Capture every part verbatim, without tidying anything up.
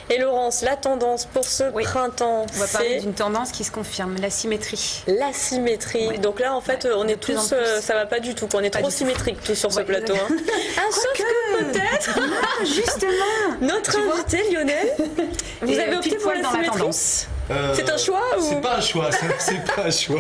Et Laurence, la tendance pour ce oui. printemps, on va parler c'est d'une tendance qui se confirme, la symétrie. La symétrie. Oui. Donc là, en fait, ouais. on est tous, euh, ça va pas du tout. On est pas trop symétriques tous sur ouais. ce plateau. Hein. Ah, sauf que, que peut-être, ah, justement, notre invité Lionel, vous et avez opté pour la symétrie. Euh, c'est un choix ou... C'est pas un choix, c'est pas un choix.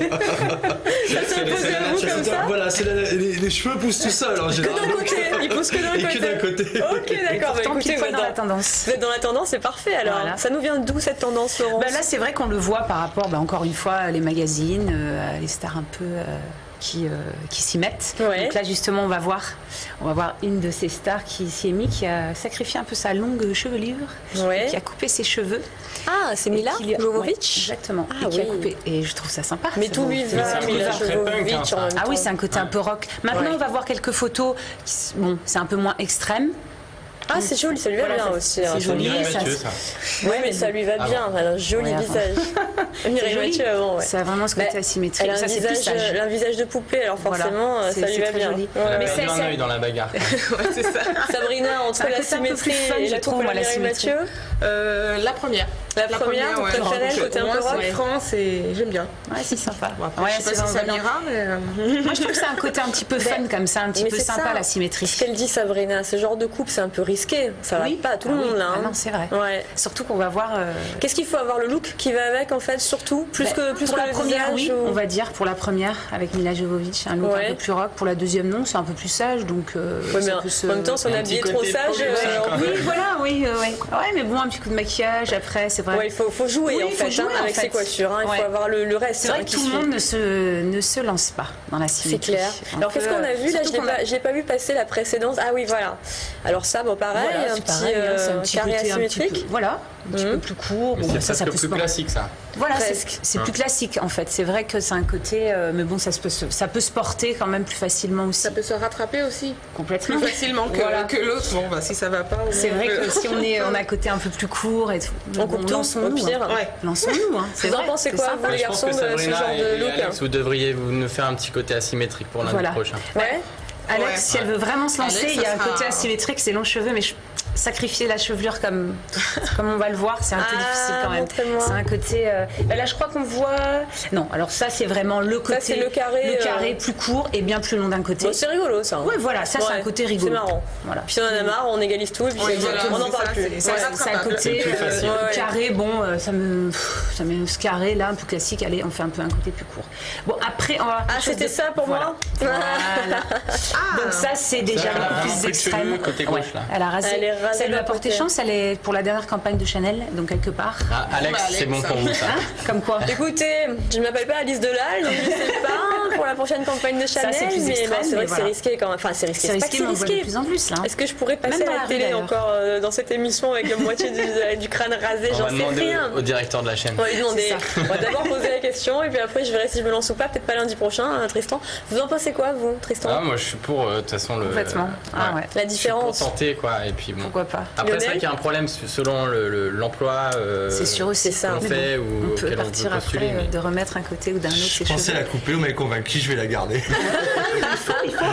Ça s'est imposé à vous comme ça. Voilà, c'est la, les, les cheveux poussent tout seuls en général. Que d'un côté, ils poussent que d'un côté. Que d'un côté. Ok, d'accord. Bah, écoutez, vous êtes dans la tendance. Vous êtes dans la tendance, c'est parfait alors. Voilà. Ça nous vient d'où cette tendance, Laurence? Bah là, c'est vrai qu'on le voit par rapport, bah, encore une fois, les magazines, euh, les stars un peu. Euh... qui, euh, qui s'y mettent. Ouais. Donc là justement on va voir on va voir une de ces stars qui s'y est mise, qui a sacrifié un peu sa longue chevelure, ouais. qui a coupé ses cheveux. Ah, c'est Mila Jovovich. Ouais, exactement. Ah, et, qui oui. a coupé. Et je trouve ça sympa. Mais tout lui va, Mila Jovovich en même temps. Ah oui, c'est un côté ouais. un peu rock. Maintenant ouais. on va voir quelques photos, qui, bon c'est un peu moins extrême. Ah, c'est joli, ça lui va voilà, bien aussi. C'est joli, ça. Oui, ouais, mais ça lui va bien. Ah bon. Alors, joli ouais, visage. Mireille Mathieu avant, ouais. Ça a vraiment ce côté bah, asymétrique. Elle a un, ça, visage, elle a un visage de poupée, alors forcément, voilà. ça lui va bien. Joli. Elle a mais c'est un œil dans la bagarre. Ouais, c'est ça. Sabrina, entre la symétrie et la coupe à Mireille Mathieu. La première. La première, ouais. préférée, côté un peu rock. France et j'aime bien. Ouais, c'est sympa. Ouais, je sais pas si ça m'ira, mais. Moi, je trouve que c'est un côté un petit peu fun comme ça, un petit peu sympa la symétrie. Ce qu'elle dit, Sabrina, ce genre de coupe, c'est un peu risqué. Ça va pas à tout le monde là. Non, c'est vrai. Ouais. Surtout qu'on va voir. Qu'est-ce qu'il faut avoir le look qui va avec en fait, surtout plus que plus pour que la le première, oui, ou... on va dire pour la première avec Mila Jovovich, un look un peu plus rock. Pour la deuxième, non, c'est un peu plus sage, donc. Ouais, mais en même temps, si on est habillé trop sage. Oui, voilà, oui, ouais. Ouais, mais bon, un petit coup de maquillage après, c'est vrai. Ouais, il faut faut jouer. Oui, en fait, jouer, hein, avec en fait. ses coiffures, hein, il ouais. faut avoir le, le reste. C'est vrai hein, que tout le monde ne se, ne se lance pas dans la symétrie. C'est clair. Alors qu'est-ce qu'on a vu là? Je n'ai pas, j'ai pas vu passer la précédente. Ah oui, voilà. Alors ça, bon, pareil, voilà, un, petit, pareil euh, un petit carré asymétrique. Peu, voilà, un petit mmh. peu plus court. Bon, ça, ça peut plus classique, ça. Voilà, c'est plus classique en fait. C'est vrai que c'est un côté, euh, mais bon, ça, se peut se, ça peut se porter quand même plus facilement aussi. Ça peut se rattraper aussi. Complètement. Plus facilement que, voilà. que l'autre. Bon, bah si ça va pas. C'est vrai que si on est, on a un côté un peu plus court et tout. On coupe lançons-nous. pire. Hein. Ouais. Lançons-nous. Hein. Vous en pensez quoi, vous les garçons, de ce genre de look? Alex, vous devriez nous faire un petit côté asymétrique pour lundi prochain. Ouais. Alex, ouais. si elle veut vraiment se lancer, Alex, il y a un sera... côté asymétrique, c'est longs cheveux, mais je... sacrifier la chevelure comme, comme on va le voir, c'est un peu ah, difficile quand même. C'est un côté. Euh... Ben là, je crois qu'on voit. Non, alors ça, c'est vraiment le côté. Ça, c'est le carré. Le carré euh... plus court et bien plus long d'un côté. Bon, c'est rigolo, ça. Hein. Ouais, voilà, ça, ouais. c'est un côté rigolo. C'est marrant. Voilà. Puis on en a marre, on égalise tout et puis oui, voilà, on n'en parle plus. C'est un côté euh, carré. Bon, euh, ça me, ça me ce carré là, un peu classique. Allez, on fait un peu un côté plus court. Bon, après, on va. Ah, c'était ça pour moi. Voilà. Donc ça, c'est déjà un peu plus extrême. Côté gauche là. Elle a rasé. Ça lui a porté chance. Elle est pour la dernière campagne de Chanel, donc quelque part. Ah, Alex, c'est bon pour vous ça. Hein, comme quoi? Écoutez, je ne m'appelle pas Alice Delal, donc je ne sais pas pour la prochaine campagne de Chanel, ça, c'est mais extrême, bah, c'est vrai que voilà. c'est risqué quand même. Enfin, c'est risqué. C'est risqué, pas risqué. De plus en plus, là. Est-ce que je pourrais passer à la, la télé encore euh, dans cette émission avec la moitié du, du crâne rasé? J'en sais rien. Au, au directeur de la chaîne. On va lui demander. On va d'abord poser la question et puis après je verrai si je me lance ou pas. Peut-être pas lundi prochain, hein, Tristan. Vous en pensez quoi, vous, Tristan? Ah, moi, je suis pour de toute façon le. Complètement. Ah ouais. La différence. Pour tenter quoi et puis bon. Pourquoi pas. Après, c'est vrai qu'il y a un problème selon l'emploi. Euh, c'est sûr aussi ça. On, fait, bon, ou on peut partir on après mais... de remettre un côté ou d'un autre. Je pensais la couper, vous m'avez convaincu, je vais la garder. il faut, il faut.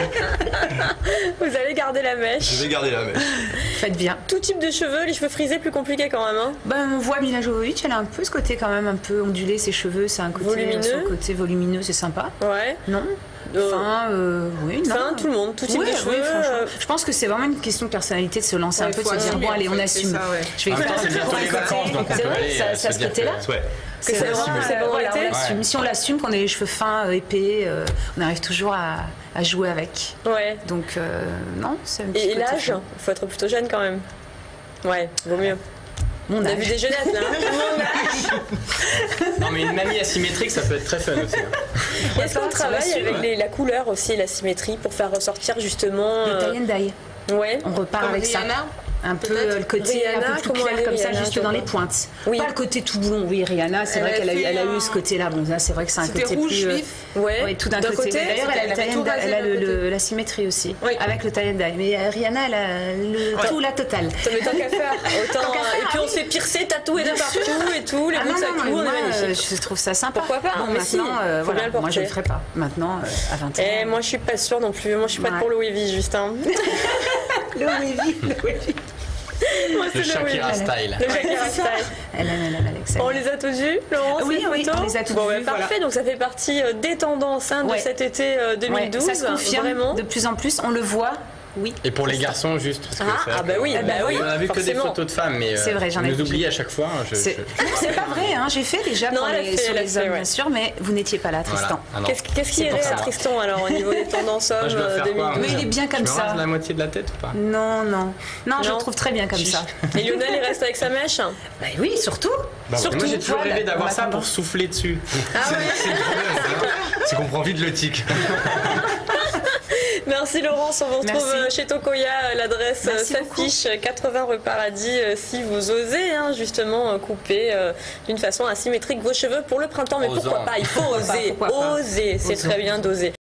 Vous allez garder la mèche. Je vais garder la mèche. Faites bien. Tout type de cheveux, les cheveux frisés plus compliqué quand même. Hein. Ben, on voit Mila Jovovich, elle a un peu ce côté quand même un peu ondulé, ses cheveux, c'est un côté volumineux. Son côté volumineux, c'est sympa. Ouais. Non. Enfin, euh, oui, non. Enfin, tout le monde, tout type oui, de cheveux. Oui, euh... Je pense que c'est vraiment une question de personnalité de se lancer ouais, un peu, de se dire bon, allez, on assume. Ça, ouais. Je vais faire un peu pour les vacances, donc c'est vrai, ça, ça ce côté-là. Ouais. C'est c'est vraiment, c'est bon voilà, été. Ouais. Si on l'assume, qu'on ait les cheveux fins, épais, euh, on arrive toujours à, à jouer avec. Ouais. Donc, euh, non, c'est un petit Et l'âge, il faut être plutôt jeune quand même. Ouais, vaut mieux. Mon on a vu des jeunettes là. Mon âge. Non mais une mamie asymétrique ça peut être très fun aussi. Hein. Est-ce qu'on travaille avec les, la couleur aussi, la symétrie pour faire ressortir justement le tie and dye. Ouais. On repart Comme avec Rihanna. ça. Un peu le côté Rihanna, un peu plus clair comme ça, Rihanna, juste dans les pointes. Oui. Pas le côté tout blond. Oui, Rihanna, c'est vrai qu'elle a, eu, elle a eu ce côté-là. Bon, là, c'est vrai que c'est un côté rouge, plus. Vif. Euh, ouais. ouais, tout d'un côté. côté. D'ailleurs, elle, elle, elle, elle a le, le, la symétrie aussi, oui. Avec le tie and dye. Mais euh, Rihanna, elle a le, ouais. tout la totale. Ça met tant qu'à faire. Autant, tant et puis on se fait piercer, tatouer de partout et tout. Les ah bouts de sa clou, on est magnifique. Je trouve ça sympa. Pourquoi pas? Bon, maintenant, voilà. Moi, je le ferai pas. Maintenant, à vingt ans. Et moi, je suis pas sûre non plus. Moi, je suis prête pour le wavy, juste. Le wavy, le wavy. Moi, c'est Le Shakira oui. style. Le Shakira style. Elle, elle, elle, elle, excellent. On les a tous vus, Laurence? Oui, les oui, photos on les a tous bon, vus, bah, parfait, voilà. donc ça fait partie euh, des tendances hein, de Ouais. cet été euh, deux mille douze. Ouais, ça se confirme vraiment. de plus en plus, on le voit. Oui. Et pour les garçons, juste. Parce que Ah, c'est vrai ah bah que oui, on- bah oui, On a vu que des forcément. photos de femmes, mais C'est vrai, j'en ai vous nous vu. oubliez à chaque fois. hein, Je, C'est je- non, c'est pas vrai, hein. J'ai fait déjà Non, pour elle a les, fait, sur elle a les fait, hommes, ouais. bien sûr, mais vous n'étiez pas là, Voilà. Tristan. Ah non. Qu'est-ce qu'est-ce qui C'est pour irait ça. à Tristan alors au niveau des tendances Moi, hommes je dois euh, faire quoi deux mille douze? Mais il est bien comme je me ça. rase la moitié de la tête ou pas? Non, non. Non, je Non. le trouve très bien comme ça. Et Lionel, il reste avec sa mèche? Bah oui, surtout. Bah, Surtout, Moi, j'ai toujours voilà, rêvé d'avoir on ça attend. pour souffler dessus. Ah ouais. C'est le problème, hein. C'est qu'on prend vite le tic. Merci Laurence, on vous retrouve Merci. euh, chez Tokoya, l'adresse euh, Merci s'affiche quatre-vingts rue Paradis euh, si vous osez hein, justement euh, couper euh, d'une façon asymétrique vos cheveux pour le printemps, mais Osons. pourquoi pas, il faut oser, Pourquoi pas. oser, c'est Osons. très bien d'oser.